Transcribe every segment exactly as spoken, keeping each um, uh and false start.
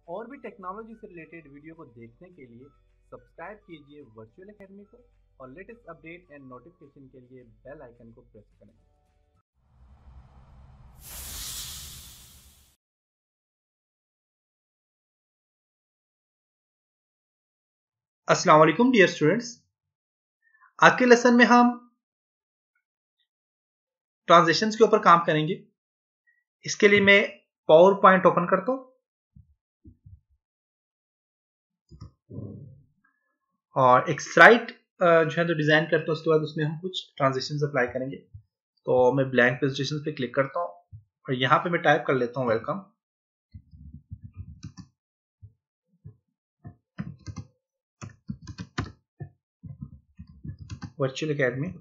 और भी टेक्नोलॉजी से रिलेटेड वीडियो को देखने के लिए सब्सक्राइब कीजिए वर्चुअल एकेडमी को और लेटेस्ट अपडेट एंड नोटिफिकेशन के लिए बेल आइकन को प्रेस करें। अस्सलाम वालेकुम डियर स्टूडेंट्स, आज के लेसन में हम ट्रांजिशंस के ऊपर काम करेंगे। इसके लिए मैं पावर पॉइंट ओपन करता हूं और एक स्लाइड जो है तो डिजाइन करता हूं। उसके बाद उसमें हम कुछ ट्रांजिशंस अप्लाई करेंगे। तो मैं ब्लैंक प्रेजेंटेशन पे क्लिक करता हूं और यहां पे मैं टाइप कर लेता हूं welcome. Virtual academy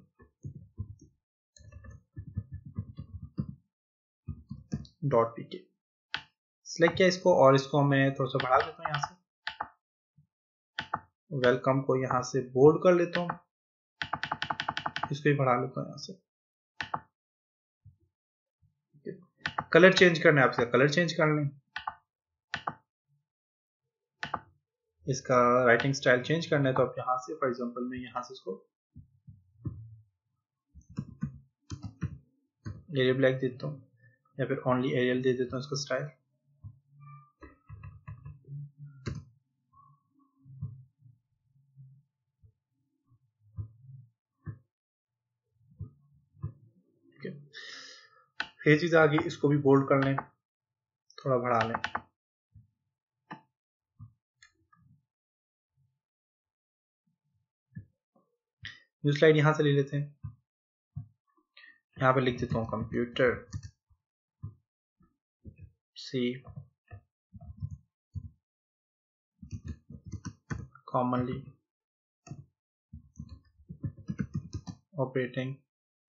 dot P K select किया इसको और इसको मैं थोड़ा सा बढ़ा देता हूं। यहां से वेलकम को यहां से बोल्ड कर लेता हूं, इसको भी बढ़ा लेता हूं यहां से। कलर चेंज करना है, आपसे कलर चेंज कर लें। इसका राइटिंग स्टाइल चेंज करना है तो आप यहां से फॉर एग्जांपल मैं यहां से इसको एरियल ब्लैक देता हूं या फिर ओनली एरियल दे देता हूं इसका स्टाइल। ये चीज आ गई, इसको भी बोल्ड कर लें, थोड़ा बढ़ा लें। न्यू स्लाइड यहां से ले लेते हैं। यहां पे लिख देता हूं computer see commonly operating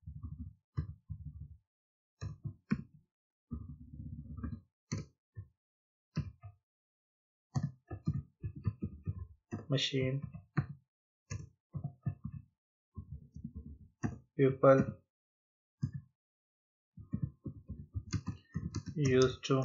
machine people used to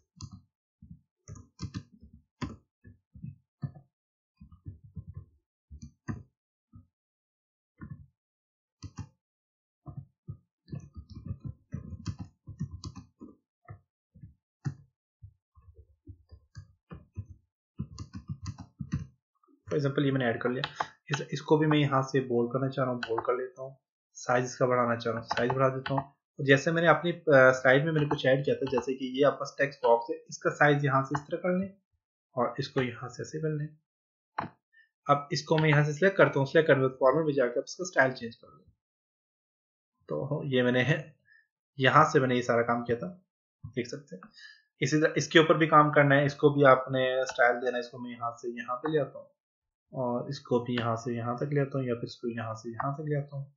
for example ये मैंने ऐड कर लिया। इस, इसको भी मैं यहाँ से बोल्ड करना चाह रहा हूँ, बोल्ड कर लेता हूँ। साइज इसका बढ़ाना चाह रहा हूँ, साइज बढ़ा देता हूँ। और जैसे मैंने अपनी स्लाइड में मैंने कुछ ऐड किया था, जैसे कि ये आपका टेक्स्ट बॉक्स है, इसका साइज यहाँ से इस तरह कर लें और इसको यहाँ से ऐसे कर लें। अब इसको मैं यहाँ से सिलेक्ट करता हूँ, सिलेक्ट करने के बाद फॉर्मेट में जाकर इसका स्टाइल चेंज कर लें। तो ये मैंने यहाँ से मैंने ये सारा काम किया था, देख सकते हैं। इसी तरह इसके ऊपर भी काम करना है, इसको भी आपने स्टाइल देना है। इसको मैं यहाँ से यहाँ पे ले आता हूँ और इसको भी यहाँ से यहाँ तक ले आता हूँ या फिर इसको यहाँ से यहाँ तक ले आता हूँ।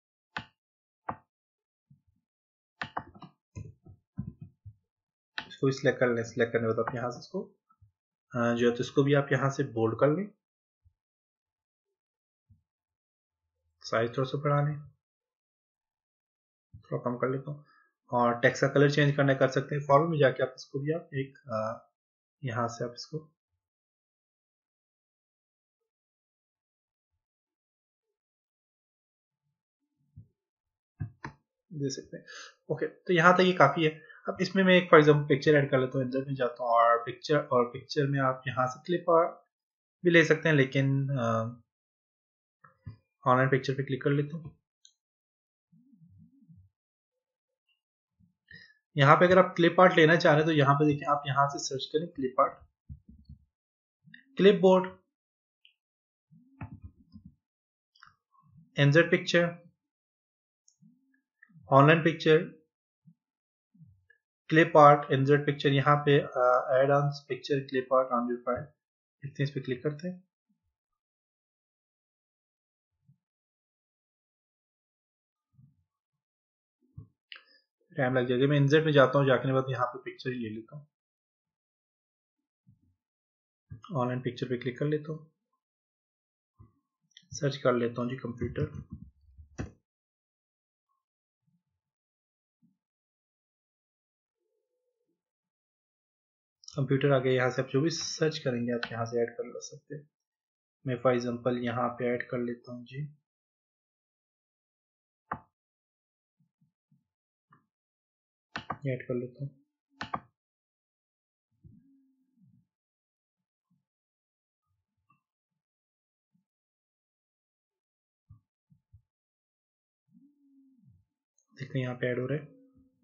इसको सिलेक्ट कर लें, सिलेक्ट करने के बाद आप यहाँ से इसको जो है तो इसको भी आप यहाँ से बोल्ड कर लें, साइज थोड़ा सा बढ़ा लें, थोड़ा कम कर लेता हूँ। और टेक्स्ट का कलर चेंज करना कर सकते हैं। फॉर्मेट में जाके आप इसको भी आप एक यहाँ से आप इसको दे सकते हैं। ओके, तो यहाँ तक ये काफी है। अब इसमें मैं एक फॉर एग्जांपल पिक्चर ऐड कर लेता हूँ, इंसर्ट में जाता हूँ और पिक्चर और पिक्चर में आप यहाँ से क्लिप और भी ले सकते हैं, लेकिन ऑनलाइन पिक्चर पे क्लिक कर लेता हूँ। यहाँ पे अगर आप क्लिप आर्ट लेना चाह रहे हैं तो यहाँ पे देखिए, आप यहाँ से सर्च करें clip art, clipboard, insert picture, online picture, clip art, insert picture. यहाँ पे add on picture clip art on your file, देखते हैं, इस पे क्लिक करते हैं। टाइम लग जाएगा। मैं इंसर्ट में जाता हूँ, जाने के बाद यहाँ पे पिक्चर ही ले लेता हूँ, ऑनलाइन पिक्चर पे क्लिक कर लेता हूँ, सर्च कर लेता हूँ जी कंप्यूटर। कंप्यूटर आ गया, यहाँ से आप जो भी सर्च करेंगे आप यहाँ से ऐड कर ले सकते हैं। मैं फॉर एग्जांपल यहाँ पे ऐड कर लेता हूँ जी, ऐड कर लेता हूँ। देखते हैं यहाँ पे ऐड हो रहा है।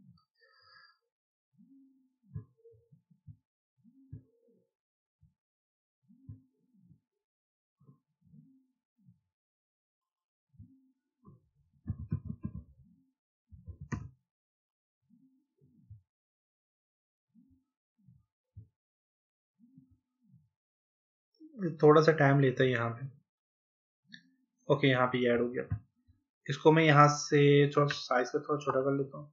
थोड़ा सा टाइम लेता है यहाँ पे। ओके, यहाँ पे ऐड हो गया। इसको मैं यहाँ से थोड़ा साइज का थोड़ा छोटा कर लेता हूँ।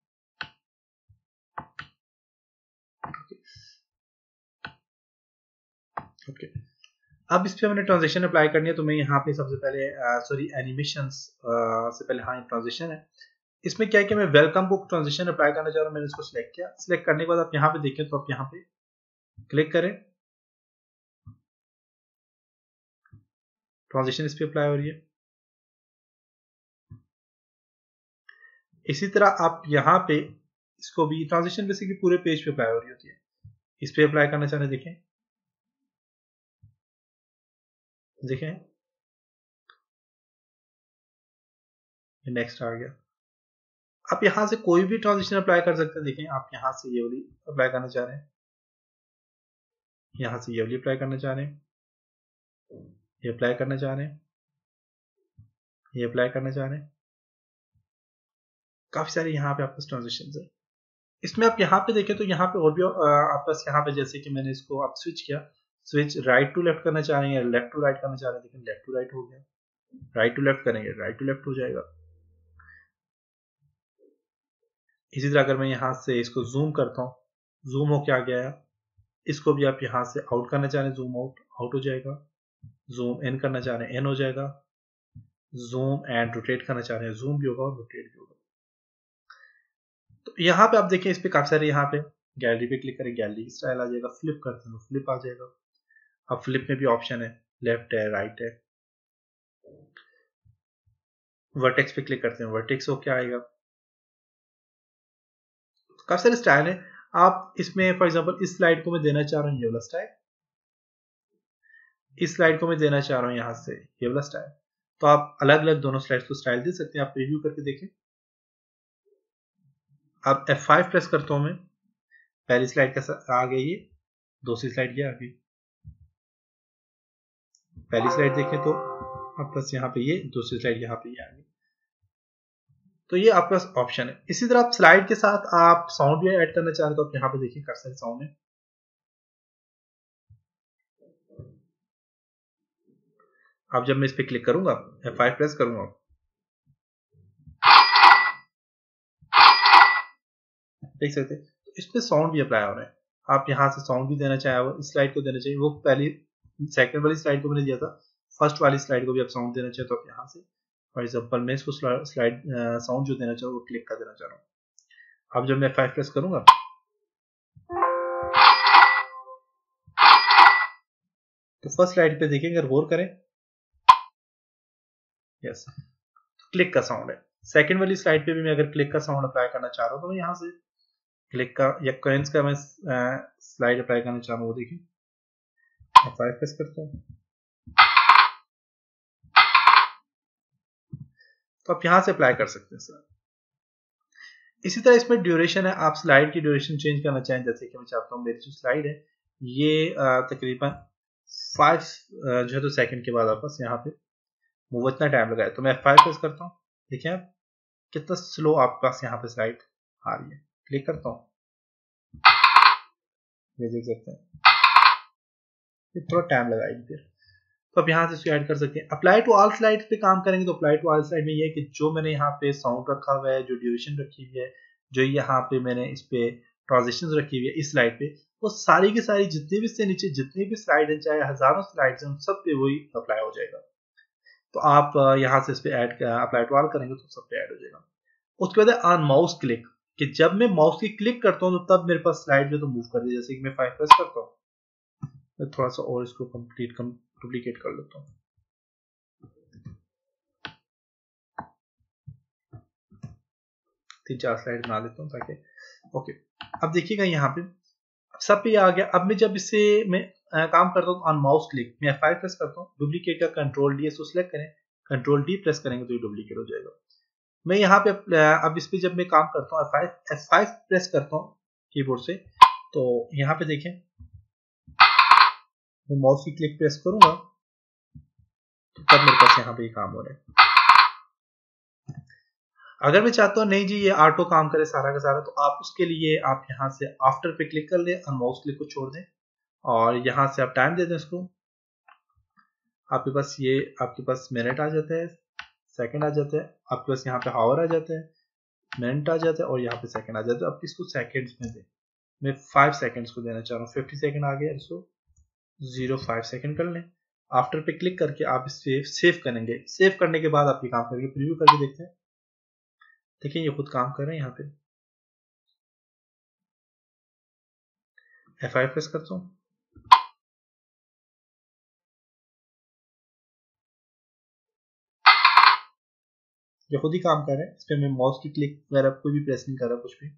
ओके, अब इस पे मैंने ट्रांजिशन अप्लाई करनी है, तो मैं यहाँ पे सबसे पहले सॉरी एनिमेशंस से पहले, हाँ ट्रांजिशन है। इसमें क्या है कि मैं वेलकम को ट्रांजिशन अप्लाई करना चाह रहा हूँ। मैंने इसको सिलेक्ट किया। सिलेक्ट करने के बाद आप यहाँ पे देखें तो आप यहाँ पे क्लिक करें, ट्रांजिशन इस पे अप्लाई हो रही है। इसी तरह आप यहाँ पे इसको भी ट्रांजिशन बेसिकली पूरे पेज पे अप्लाई हो रही होती है। इस पे अप्लाई करना चाह रहे हैं, देखें देखें नेक्स्ट आ गया। आप यहाँ से कोई भी ट्रांजिशन अप्लाई कर सकते हैं। देखें आप यहाँ से ये वाली अप्लाई करना चाह रहे हैं, यहाँ से ये वाली अप्लाई करना चाह रहे हैं, ये अप्लाई करना चाह रहे हैं, ये अप्लाई करना चाह रहे हैं। काफी सारे यहाँ पे आपके ट्रांजिशन है। इसमें आप यहाँ पे देखें तो यहाँ पे और भी आपस यहाँ पे जैसे कि मैंने इसको आप स्विच किया, स्विच राइट टू लेफ्ट करना चाह रहे हैं, लेफ्ट टू राइट करना चाह रहे हैं, लेकिन लेफ्ट टू राइट हो गया। राइट टू लेफ्ट करेंगे, राइट टू लेफ्ट हो जाएगा। इसी तरह अगर मैं यहाँ से इसको जूम करता हूँ, जूम हो क्या गया है। इसको भी आप यहाँ से आउट करना चाह रहे हैं, जूम आउट आउट हो जाएगा। जूम इन करना चाह रहे हैं, इन हो जाएगा। जूम एंड रोटेट करना चाह रहे हैं, जूम भी होगा और रोटेट भी होगा। तो यहाँ पे आप देखें, इस पे काफी सारे यहाँ पे गैलरी पे क्लिक करें, गैलरी की स्टाइल आ जाएगा। फ्लिप करते हैं तो फ्लिप आ जाएगा। अब फ्लिप में भी ऑप्शन है, लेफ्ट है, राइट है। वर्टेक्स पे क्लिक करते हैं, वर्टेक्स हो क्या आएगा। काफी सारे स्टाइल है। आप इसमें फॉर एग्जांपल इस स्लाइड को मैं देना चाह रहा हूँ ये वाला स्टाइल, इस स्लाइड को मैं देना चाह रहा हूँ यहाँ से ये वाला स्टाइल। तो आप अलग अलग दोनों स्लाइड्स को स्टाइल दे सकते हैं। आप रिव्यू करके देखें। अब एफ फाइव प्रेस करता हूँ मैं, पहली स्लाइड का आ गई, ये दूसरी स्लाइड ये आ गई। पहली स्लाइड देखें तो आप बस यहाँ पे ये, दूसरी स्लाइड यहाँ पे ये आ गई। तो ये आपका ऑप्शन है। इसी तरह आप स्लाइड के साथ आप साउंड भी ऐड करना चाह रहे हो तो आप यहाँ पे देखिए कर्सर साउंड है। अब जब मैं इस पे क्लिक करूंगा, एफ फाइव प्रेस करूंगा, देख सकते हैं तो इस पे साउंड भी अप्लाई हो रहा है। आप यहाँ से साउंड भी देना चाहे, वो इस स्लाइड को देना चाहिए, वो पहली सेकंड वाली स्लाइड को मैंने दिया था, फर्स्ट वाली स्लाइड को भी आप साउंड देना चाहिए तो आप यहाँ से फॉर एग्जाम्पल मैं इसको स्लाइड साउंड जो देना चाहूँ वो क्लिक कर देना चाह रहा हूँ। अब जब मैं फाइव प्रेस करूंगा तो फर्स्ट स्लाइड पे देखेंगे, अगर गौर करें, यस क्लिक का साउंड है। सेकंड वाली स्लाइड पे भी मैं अगर क्लिक का साउंड अप्लाई करना चाह रहा हूँ तो मैं यहाँ से क्लिक का या कॉइंस का मैं स्लाइड अप्लाई करना चाह रहा हूँ, वो देखिए फाइव प्रेस करता हूँ तो आप यहाँ से अप्लाई कर सकते हैं सर। इसी तरह इसमें ड्यूरेशन है, आप स्लाइड की ड्यूरेशन चेंज करना चाहें, जैसे कि मैं चाहता हूँ मेरी जो स्लाइड है ये तकरीबन फाइव जो है तो सेकंड के बाद वापस यहाँ पे मूव इतना टाइम लगा है, तो मैं फाइव प्रेस करता हूँ। देखिए आप कितना स्लो आपके पास यहाँ पे स्लाइड आ रही है। क्लिक करता हूँ, ये देख सकते हैं थोड़ा टाइम लगाएगी फिर, तो आप यहाँ से इसको ऐड कर सकते हैं। अप्लाई टू ऑल स्लाइड पे काम करेंगे तो अप्लाई टू ऑल स्लाइड में ये है कि जो मैंने यहाँ पे साउंड रखा हुआ है, जो ड्यूरेशन रखी हुई है, जो यहाँ पे मैंने इस पे ट्रांजिशंस रखी हुई है इस स्लाइड पे, वो सारी की सारी जितने भी से नीचे जितनी भी स्लाइड है, चाहे हजारों स्लाइड्स हैं, उन सब पे वही अप्लाई हो जाएगा। तो आप यहाँ से इस पे ऐड अप्लाई टू ऑल करेंगे तो सब पे ऐड हो जाएगा। उसके बाद ऑन माउस क्लिक, कि जब मैं माउस की क्लिक करता हूँ तो तब मेरे पास स्लाइड जो तो मूव कर दी। जैसे कि मैं फाइव प्रेस करता हूँ, मैं थोड़ा सा और इसको कंप्लीट कम डुप्लीकेट कर लेता हूँ। तीन चार स्लाइड बना लेता हूँ ताकि ओके। अब देखिएगा यहाँ पे सब पे आ गया। अब मैं जब इससे मैं आ, काम करता हूँ ऑन माउस क्लिक, मैं एफ फाइव प्रेस करता हूँ, डुप्लीकेट का कंट्रोल डी इसको सिलेक्ट करें, कंट्रोल डी प्रेस करेंगे तो ये डुप्लीकेट हो जाएगा। मैं यहाँ पे अब इस पे जब मैं काम करता हूँ F five F five press करता हूँ कीबोर्ड से, तो यहाँ पे देखें मैं माउस की क्लिक प्रेस करूंगा तो तब मेरे पास यहाँ पे ये काम हो रहा है। अगर मैं चाहता हूँ नहीं जी ये ऑटो काम करे सारा का सारा, तो आप उसके लिए आप यहाँ से आफ्टर पे क्लिक कर लें और माउस क्लिक को छोड़ दें और यहाँ से आप टाइम दे दें इसको। आपके पास ये आपके पास मिनट आ जाता है, सेकंड आ जाता है, आपके पास यहाँ पे आवर आ जाता है, मिनट आ जाता है और यहाँ पे सेकंड आ जाता है। आप इसको सेकंड्स में दें, मैं फाइव सेकंड्स को देना चाह रहा हूँ, फिफ्टी सेकंड आ गया, इसको जीरो फाइव सेकंड कर लें। आफ्टर पे क्लिक करके आप इसे सेव करेंगे। सेव करने के बाद आप ये काम करके प्रीव्यू करके देखते हैं। देखिए ये खुद काम कर रहे हैं। यहाँ पे एफ फाइव प्रेस करता हूँ, ये खुद ही काम कर रहे हैं। इस पे मैं माउस की क्लिक वगैरह कोई भी प्रेस नहीं कर रहा कुछ भी।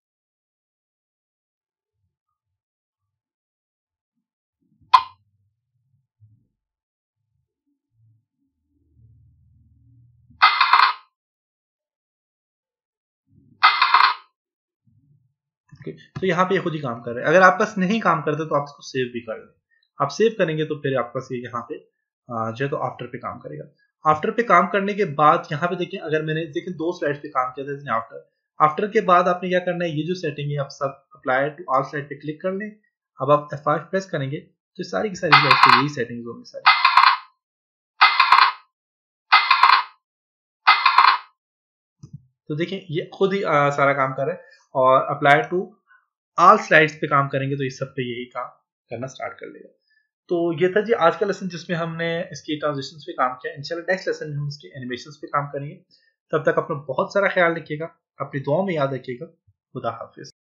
तो यहाँ पे ये खुद ही काम कर रहे हैं। अगर आप पास नहीं काम करते तो आप इसको सेव भी कर लें। आप सेव करेंगे तो फिर आपका ये यहाँ पे जो है तो आफ्टर पे काम करेगा। आफ्टर पे काम करने के बाद यहाँ पे देखिए, अगर मैंने देखिए दो स्लाइड्स पे काम किया था इसने आफ्टर आफ्टर के बाद आपने क्या करना है, ये जो सेटिंग है आप सब अप्लाई टू ऑल स्लाइड पे क्लिक कर लें। अब आप एफ फाइव प्रेस करेंगे तो सारी की सारी स्लाइड्स पे यही सेटिंग्स होंगी सारी। तो देखिए ये खुद ही आ, सारा काम कर रहा है और अप्लाई टू ऑल स्लाइड्स पे काम करेंगे तो इस सब पे यही काम करना स्टार्ट कर लेगा। तो ये था जी आज का लेसन जिसमें हमने इसकी ट्रांजिशंस पे काम किया। इंशाल्लाह नेक्स्ट लेसन में हम इसके एनिमेशंस पे काम करेंगे। तब तक अपना बहुत सारा ख्याल रखिएगा, अपनी दुआ में याद रखिएगा। खुदा हाफिज।